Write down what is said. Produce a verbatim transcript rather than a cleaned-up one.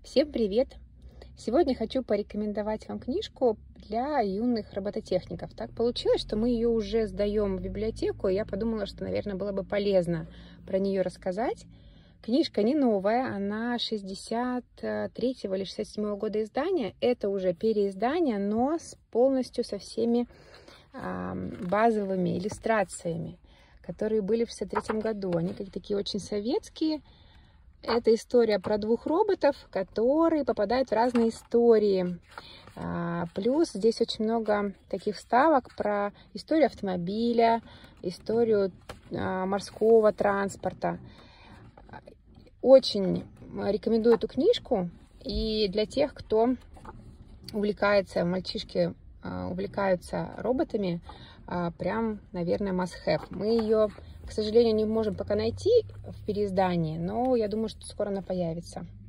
Всем привет! Сегодня хочу порекомендовать вам книжку для юных робототехников. Так получилось, что мы ее уже сдаем в библиотеку, и я подумала, что, наверное, было бы полезно про нее рассказать. Книжка не новая, она шестьдесят третьего или шестьдесят седьмого года издания. Это уже переиздание, но с полностью со всеми а, базовыми иллюстрациями, которые были в шестьдесят третьем году. Они такие очень советские. Это история про двух роботов, которые попадают в разные истории. Плюс здесь очень много таких вставок про историю автомобиля, историю морского транспорта. Очень рекомендую эту книжку. И для тех, кто увлекается, мальчишки увлекаются роботами, прям, наверное, must have. Мы ее, к сожалению, не можем пока найти в переиздании, но я думаю, что скоро она появится.